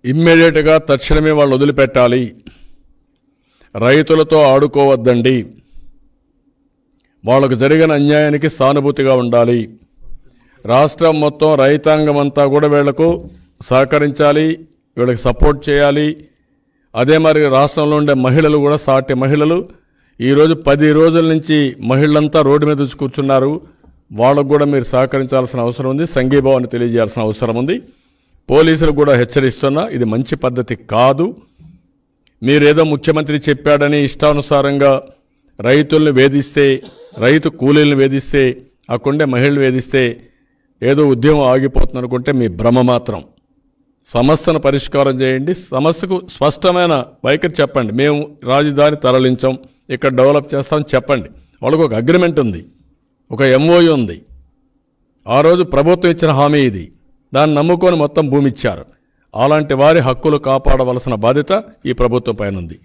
ఇమ్మీడియట్గా తక్షణమే వాళ్ళు వదిలిపెట్టాలి. రైతులతో ఆడుకోవద్దండి. వాళ్ళకు జరిగిన అన్యాయానికి సానుభూతిగా ఉండాలి. రాష్ట్రం మొత్తం రైతాంగం అంతా కూడా వీళ్లకు సహకరించాలి, వీళ్ళకి సపోర్ట్ చేయాలి. అదే మరి రాష్ట్రంలో ఉండే మహిళలు కూడా, సాటి మహిళలు ఈరోజు 10 రోజుల నుంచి మహిళలంతా రోడ్డు మీద వచ్చి కూర్చున్నారు. వాళ్ళకు కూడా మీరు సహకరించాల్సిన అవసరం ఉంది, సంఘీభావాన్ని తెలియజేయాల్సిన అవసరం ఉంది. పోలీసులు కూడా హెచ్చరిస్తున్నా, ఇది మంచి పద్ధతి కాదు. మీరేదో ముఖ్యమంత్రి చెప్పాడని ఇష్టానుసారంగా రైతుల్ని వేధిస్తే, రైతు కూలీలను వేధిస్తే, అక్కడుండే మహిళలు వేధిస్తే ఏదో ఉద్యమం ఆగిపోతుంది అనుకుంటే మీ భ్రమ మాత్రం. సమస్యను పరిష్కారం చేయండి. సమస్యకు స్పష్టమైన వైఖరి చెప్పండి. మేము రాజధాని తరలించాం, ఇక్కడ డెవలప్ చేస్తాం చెప్పండి. వాళ్ళకు ఒక అగ్రిమెంట్ ఉంది, ఒక ఎంఓయూ ఉంది. ఆ రోజు ప్రభుత్వం ఇచ్చిన హామీ ఇది. దాన్ని నమ్ముకొని మొత్తం భూమి ఇచ్చారు. అలాంటి వారి హక్కులు కాపాడవలసిన బాధ్యత ఈ ప్రభుత్వం పైన ఉంది.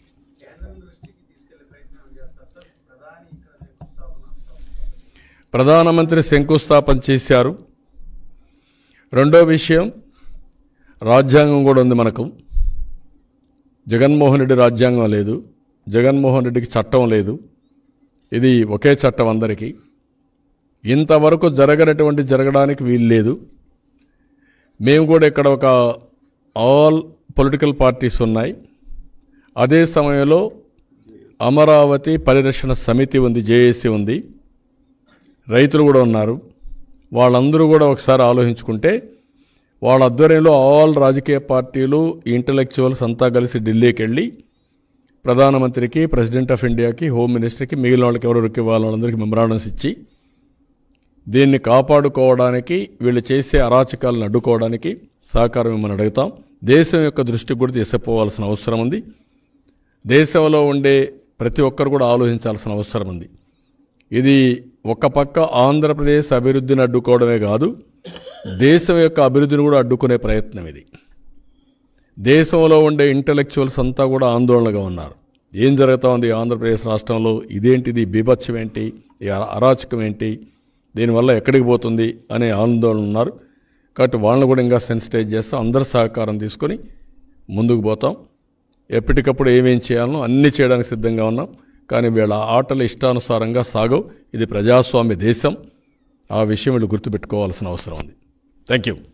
ప్రధానమంత్రి శంకుస్థాపన చేశారు. రెండో విషయం, రాజ్యాంగం కూడా ఉంది మనకు. జగన్మోహన్ రెడ్డి రాజ్యాంగం లేదు, జగన్మోహన్ రెడ్డికి చట్టం లేదు. ఇది ఒకే చట్టం అందరికీ. ఇంతవరకు జరగడానికి వీలు లేదు. మేము కూడా ఇక్కడ ఒక ఆల్ పొలిటికల్ పార్టీస్ ఉన్నాయి. అదే సమయంలో అమరావతి పరిరక్షణ సమితి ఉంది, జేఏసీ ఉంది, రైతులు కూడా ఉన్నారు. వాళ్ళందరూ కూడా ఒకసారి ఆలోచించుకుంటే వాళ్ళ ఆధ్వర్యంలో ఆల్ రాజకీయ పార్టీలు, ఇంటలెక్చువల్స్ అంతా కలిసి ఢిల్లీకి వెళ్ళి ప్రధానమంత్రికి, ప్రెసిడెంట్ ఆఫ్ ఇండియాకి, హోమ్ మినిస్టర్కి, మిగిలిన వాళ్ళకి ఎవరికి వాళ్ళందరికీ మెమరాండమ్స్ ఇచ్చి దీన్ని కాపాడుకోవడానికి, వీళ్ళు చేసే అరాచకాలను అడ్డుకోవడానికి సహకారం ఇవ్వమని అడుగుతాం. దేశం యొక్క దృష్టికి కూడా తీసుకుపోవాల్సిన అవసరం ఉంది. దేశంలో ఉండే ప్రతి ఒక్కరు కూడా ఆలోచించాల్సిన అవసరం ఉంది. ఇది ఒక పక్క ఆంధ్రప్రదేశ్ అభివృద్ధిని అడ్డుకోవడమే కాదు, దేశం యొక్క అభివృద్ధిని కూడా అడ్డుకునే ప్రయత్నం ఇది. దేశంలో ఉండే ఇంటలెక్చువల్స్ అంతా కూడా ఆందోళనగా ఉన్నారు. ఏం జరుగుతూ ఉంది ఆంధ్రప్రదేశ్ రాష్ట్రంలో, ఇదేంటిది, బీభత్సం ఏంటి, ఈ అరాచకం ఏంటి, దీనివల్ల ఎక్కడికి పోతుంది అనే ఆందోళన ఉన్నారు. కాబట్టి వాళ్ళని కూడా ఇంకా సెన్సిటైజ్ చేస్తాం. అందరి సహకారం తీసుకొని ముందుకు పోతాం. ఎప్పటికప్పుడు ఏమేం చేయాలనో అన్నీ చేయడానికి సిద్ధంగా ఉన్నాం. కానీ వీళ్ళ ఆటలు ఇష్టానుసారంగా సాగవు. ఇది ప్రజాస్వామ్య దేశం. ఆ విషయం వీళ్ళు గుర్తుపెట్టుకోవాల్సిన అవసరం ఉంది. Thank you.